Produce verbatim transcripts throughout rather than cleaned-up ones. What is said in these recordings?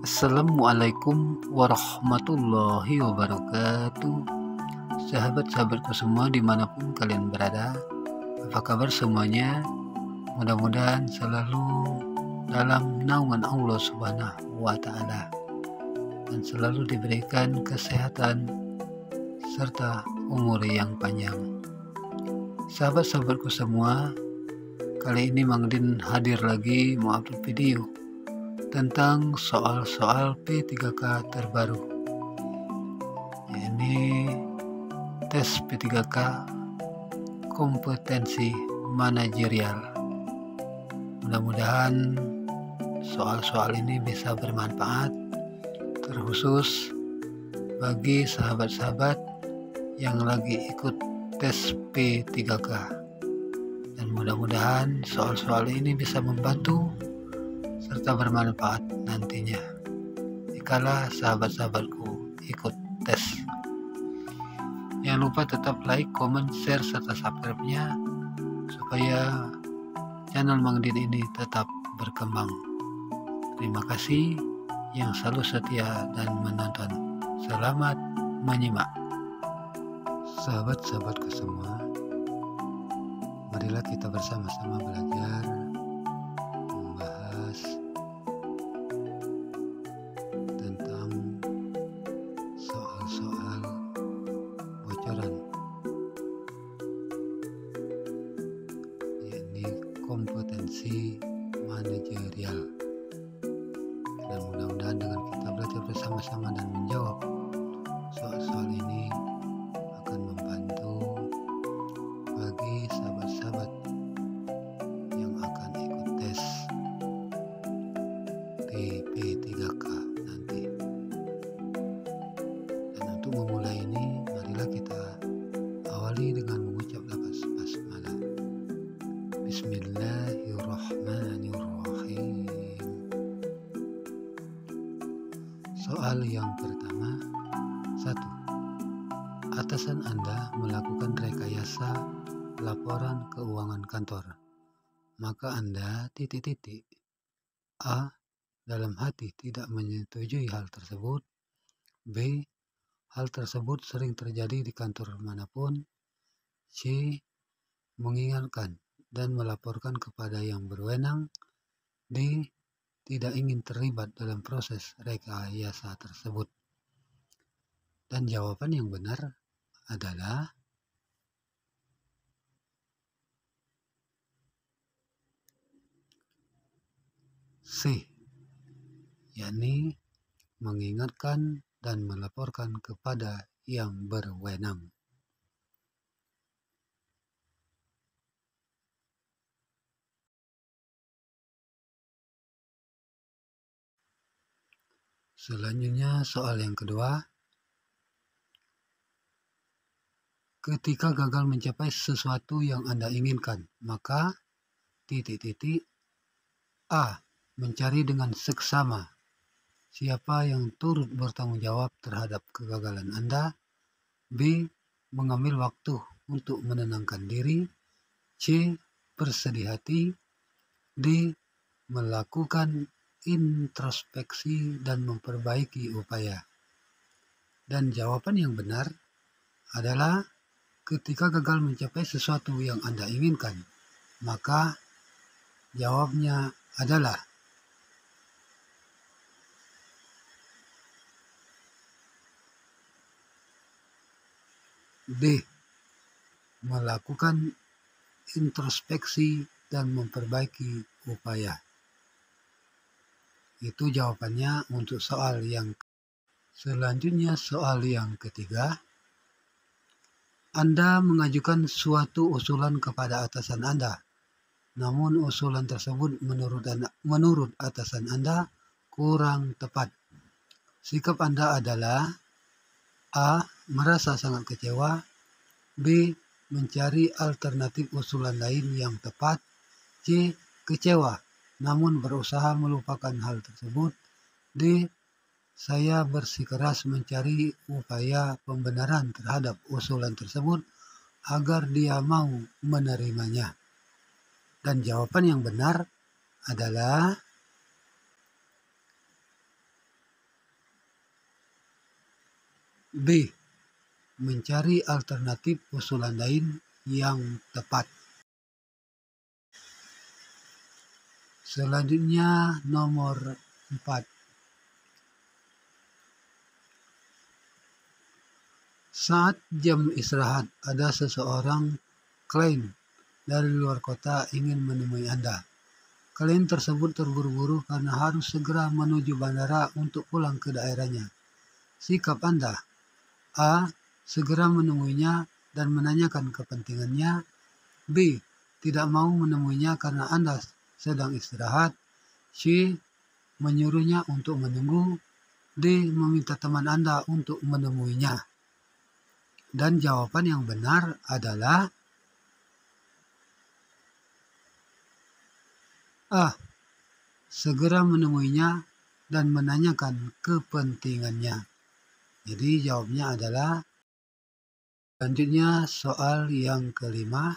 Assalamualaikum warahmatullahi wabarakatuh. Sahabat-sahabatku semua dimanapun kalian berada, apa kabar semuanya? Mudah-mudahan selalu dalam naungan Allah Subhanahu wa Ta'ala dan selalu diberikan kesehatan serta umur yang panjang. Sahabat-sahabatku semua, kali ini Mang Din hadir lagi mau upload video tentang soal-soal P tiga K terbaru. Ini tes P tiga K kompetensi manajerial. Mudah-mudahan soal-soal ini bisa bermanfaat, terkhusus bagi sahabat-sahabat yang lagi ikut tes P tiga K. Dan mudah-mudahan soal-soal ini bisa membantu serta bermanfaat nantinya jikalau sahabat-sahabatku ikut tes. Jangan lupa tetap like, comment, share, serta subscribe-nya supaya channel Mang Din ini tetap berkembang. Terima kasih yang selalu setia dan menonton. Selamat menyimak. Sahabat-sahabatku semua, marilah kita bersama-sama belajar membahas tentang soal-soal bocoran, yakni kompetensi manajerial. Dan mudah-mudahan dengan kita belajar bersama-sama dan menjawab soal-soal ini akan membantu bagi sahabat-sahabat yang akan ikut tes di P tiga K nanti. Dan untuk memulai ini, marilah kita awali dengan mengucap lafaz basmalah. Bismillahirrahmanirrahim. Soal yang pertama, satu. Atasan Anda melakukan rekayasa laporan keuangan kantor, maka Anda titik-titik. A. Dalam hati tidak menyetujui hal tersebut. B. Hal tersebut sering terjadi di kantor manapun. C. Mengingatkan dan melaporkan kepada yang berwenang. D. Tidak ingin terlibat dalam proses rekayasa tersebut. Dan jawaban yang benar adalah C, yakni mengingatkan dan melaporkan kepada yang berwenang. Selanjutnya soal yang kedua. Ketika gagal mencapai sesuatu yang Anda inginkan, maka titik-titik. A. Mencari dengan seksama siapa yang turut bertanggung jawab terhadap kegagalan Anda. B. Mengambil waktu untuk menenangkan diri. C. Bersedih hati. D. Melakukan introspeksi dan memperbaiki upaya. Dan jawaban yang benar adalah ketika gagal mencapai sesuatu yang Anda inginkan, maka jawabnya adalah D. Melakukan introspeksi dan memperbaiki upaya. Itu jawabannya untuk soal yang selanjutnya. Soal yang ketiga. Anda mengajukan suatu usulan kepada atasan Anda, namun usulan tersebut menurut anda, menurut atasan Anda kurang tepat. Sikap Anda adalah A. Merasa sangat kecewa. B. Mencari alternatif usulan lain yang tepat. C. Kecewa namun berusaha melupakan hal tersebut. D. Saya bersikeras mencari upaya pembenaran terhadap usulan tersebut agar dia mau menerimanya. Dan jawaban yang benar adalah B. Mencari alternatif usulan lain yang tepat. Selanjutnya nomor empat. Saat jam istirahat, ada seseorang klien dari luar kota ingin menemui Anda. Klien tersebut terburu-buru karena harus segera menuju bandara untuk pulang ke daerahnya. Sikap Anda: A. Segera menemuinya dan menanyakan kepentingannya. B. Tidak mau menemuinya karena Anda sedang istirahat. C. Menyuruhnya untuk menunggu. D. Meminta teman Anda untuk menemuinya. Dan jawaban yang benar adalah A. Segera menemuinya dan menanyakan kepentingannya. Jadi jawabnya adalah. Selanjutnya soal yang kelima.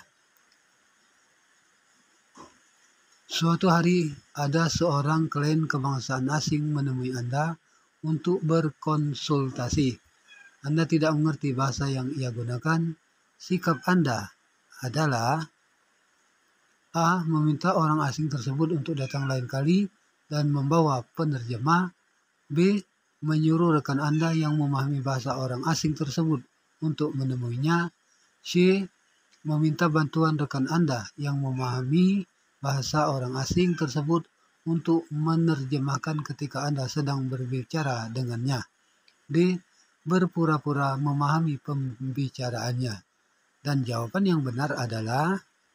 Suatu hari ada seorang klien kebangsaan asing menemui Anda untuk berkonsultasi. Anda tidak mengerti bahasa yang ia gunakan. Sikap Anda adalah A. Meminta orang asing tersebut untuk datang lain kali dan membawa penerjemah. B. Menyuruh rekan Anda yang memahami bahasa orang asing tersebut untuk menemuinya. C. Meminta bantuan rekan Anda yang memahami bahasa orang asing tersebut untuk menerjemahkan ketika Anda sedang berbicara dengannya. D. Berpura-pura memahami pembicaraannya. Dan jawaban yang benar adalah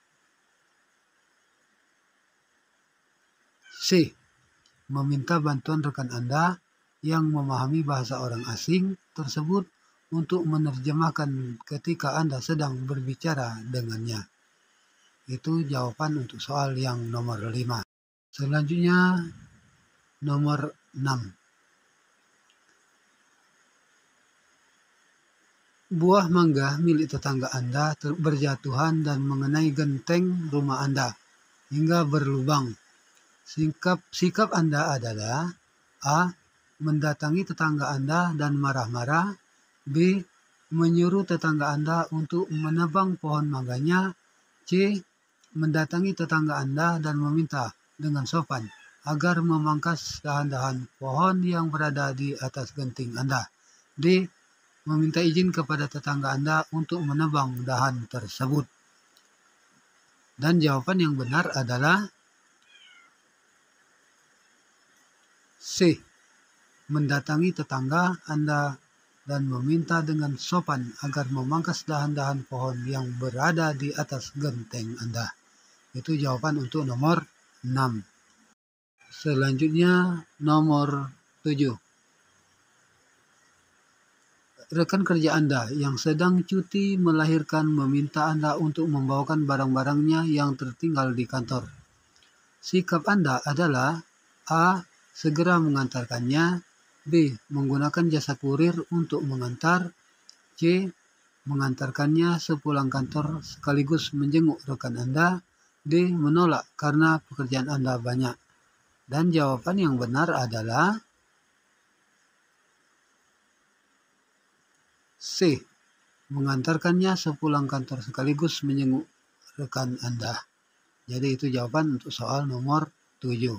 C. Meminta bantuan rekan Anda yang memahami bahasa orang asing tersebut untuk menerjemahkan ketika Anda sedang berbicara dengannya. Itu jawaban untuk soal yang nomor lima. Selanjutnya nomor enam. Buah mangga milik tetangga Anda berjatuhan dan mengenai genteng rumah Anda hingga berlubang. Sikap, sikap Anda adalah A. Mendatangi tetangga Anda dan marah-marah. B. Menyuruh tetangga Anda untuk menebang pohon mangganya. C. Mendatangi tetangga Anda dan meminta dengan sopan agar memangkas dahan-dahan pohon yang berada di atas genting Anda. D. Meminta izin kepada tetangga Anda untuk menebang dahan tersebut. Dan jawaban yang benar adalah C. Mendatangi tetangga Anda dan meminta dengan sopan agar memangkas dahan-dahan pohon yang berada di atas genteng Anda. Itu jawaban untuk nomor enam. Selanjutnya nomor tujuh. Rekan kerja Anda yang sedang cuti melahirkan meminta Anda untuk membawakan barang-barangnya yang tertinggal di kantor. Sikap Anda adalah A. Segera mengantarkannya. B. Menggunakan jasa kurir untuk mengantar. C. Mengantarkannya sepulang kantor sekaligus menjenguk rekan Anda. D. Menolak karena pekerjaan Anda banyak. Dan jawaban yang benar adalah C. Mengantarkannya sepulang kantor sekaligus menjenguk rekan Anda. Jadi itu jawaban untuk soal nomor tujuh.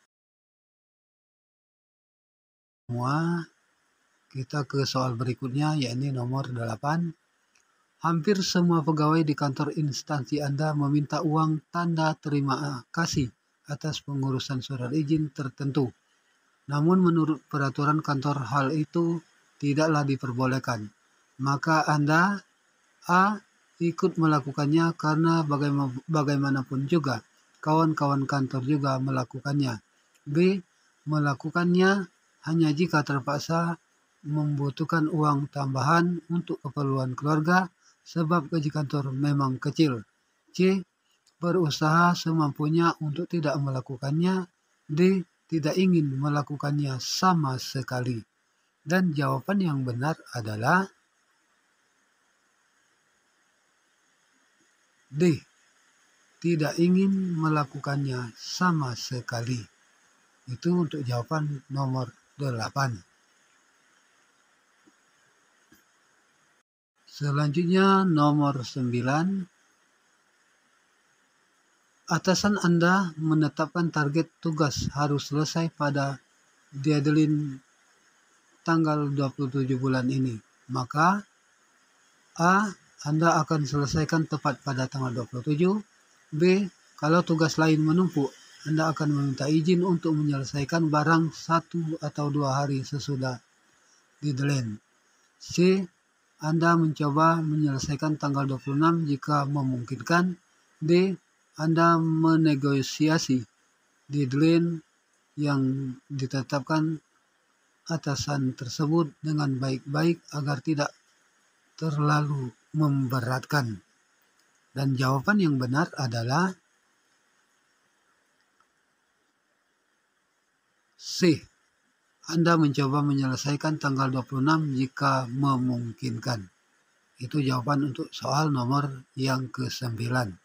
Semua kita ke soal berikutnya, yakni nomor delapan. Hampir semua pegawai di kantor instansi Anda meminta uang tanda terima kasih atas pengurusan surat izin tertentu. Namun menurut peraturan kantor hal itu tidaklah diperbolehkan. Maka Anda A. Ikut melakukannya karena bagaimanapun juga kawan-kawan kantor juga melakukannya. B. Melakukannya hanya jika terpaksa membutuhkan uang tambahan untuk keperluan keluarga sebab gaji kantor memang kecil. C. Berusaha semampunya untuk tidak melakukannya. D. Tidak ingin melakukannya sama sekali. Dan jawaban yang benar adalah D. Tidak ingin melakukannya sama sekali. Itu untuk jawaban nomor delapan. Selanjutnya nomor sembilan. Atasan Anda menetapkan target tugas harus selesai pada deadline tanggal dua puluh tujuh bulan ini. Maka A. Anda akan selesaikan tepat pada tanggal dua puluh tujuh. B. Kalau tugas lain menumpuk, Anda akan meminta izin untuk menyelesaikan barang satu atau dua hari sesudah deadline. C. Anda mencoba menyelesaikan tanggal dua puluh enam jika memungkinkan. D. Anda menegosiasi deadline yang ditetapkan atasan tersebut dengan baik-baik agar tidak terlalu memberatkan. Dan jawaban yang benar adalah C. Anda mencoba menyelesaikan tanggal dua puluh enam jika memungkinkan. Itu jawaban untuk soal nomor yang kesembilan.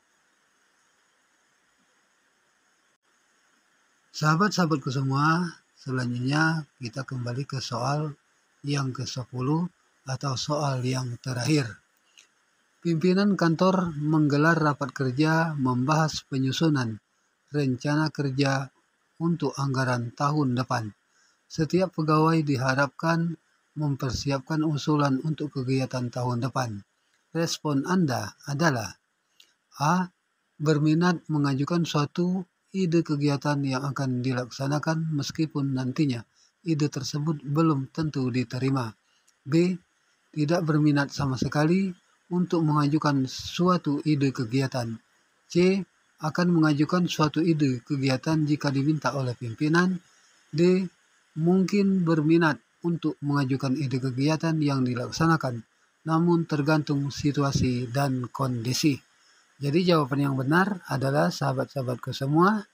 Sahabat-sahabatku semua, selanjutnya kita kembali ke soal yang kesepuluh atau soal yang terakhir. Pimpinan kantor menggelar rapat kerja membahas penyusunan rencana kerja untuk anggaran tahun depan. Setiap pegawai diharapkan mempersiapkan usulan untuk kegiatan tahun depan. Respon Anda adalah A. Berminat mengajukan suatu ide kegiatan yang akan dilaksanakan meskipun nantinya ide tersebut belum tentu diterima. B. Tidak berminat sama sekali untuk mengajukan suatu ide kegiatan. C. Akan mengajukan suatu ide kegiatan jika diminta oleh pimpinan. D. Mungkin berminat untuk mengajukan ide kegiatan yang dilaksanakan, namun tergantung situasi dan kondisi. Jadi jawaban yang benar adalah, sahabat-sahabatku semua,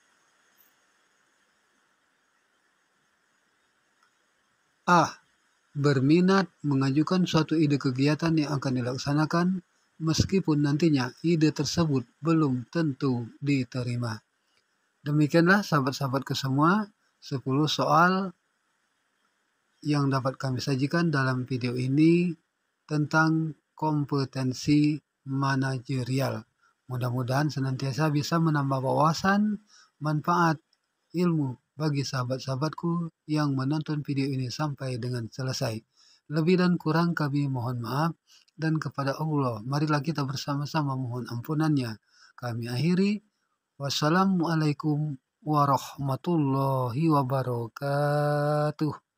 A. Berminat mengajukan suatu ide kegiatan yang akan dilaksanakan meskipun nantinya ide tersebut belum tentu diterima. Demikianlah sahabat-sahabatku semua, sepuluh soal yang dapat kami sajikan dalam video ini tentang kompetensi manajerial. Mudah-mudahan senantiasa bisa menambah wawasan, manfaat, ilmu bagi sahabat-sahabatku yang menonton video ini sampai dengan selesai. Lebih dan kurang kami mohon maaf, dan kepada Allah marilah kita bersama-sama mohon ampunannya. Kami akhiri. Wassalamualaikum warahmatullahi wabarakatuh.